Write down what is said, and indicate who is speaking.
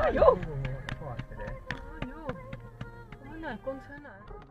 Speaker 1: 哎呦！哎呦！我们来公车呢。